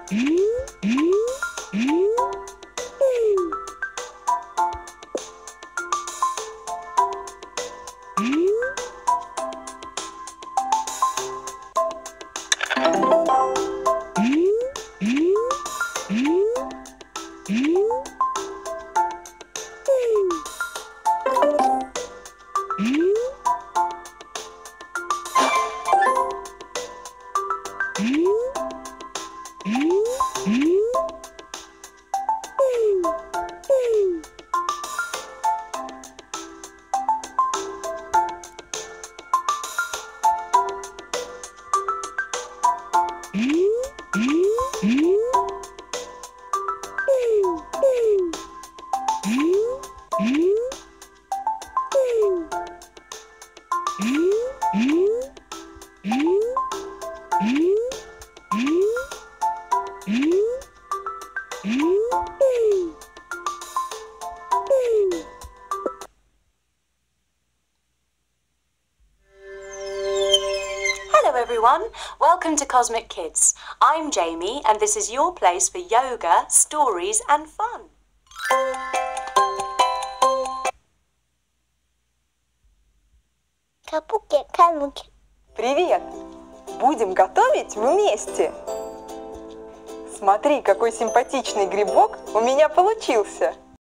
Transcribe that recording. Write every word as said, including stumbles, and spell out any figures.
Hello everyone, welcome to Cosmic Kids. I'm Jamie and this is your place for yoga, stories and fun. Привет! Будем готовить вместе. Смотри, какой симпатичный грибок у меня получился.